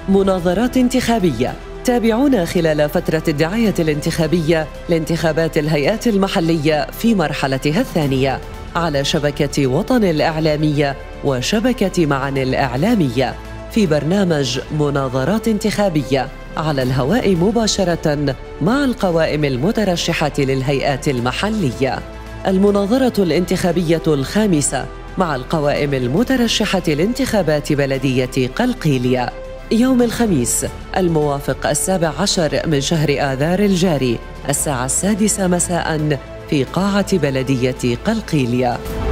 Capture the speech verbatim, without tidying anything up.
مناظرات انتخابية. تابعونا خلال فترة الدعاية الانتخابية لانتخابات الهيئات المحلية في مرحلتها الثانية على شبكة وطن الإعلامية وشبكة معن الإعلامية في برنامج مناظرات انتخابية على الهواء مباشرة مع القوائم المترشحة للهيئات المحلية. المناظرة الانتخابية الخامسة مع القوائم المترشحة لانتخابات بلدية قلقيلية يوم الخميس الموافق السابع عشر من شهر آذار الجاري الساعة السادسة مساء في قاعة بلدية قلقيلية.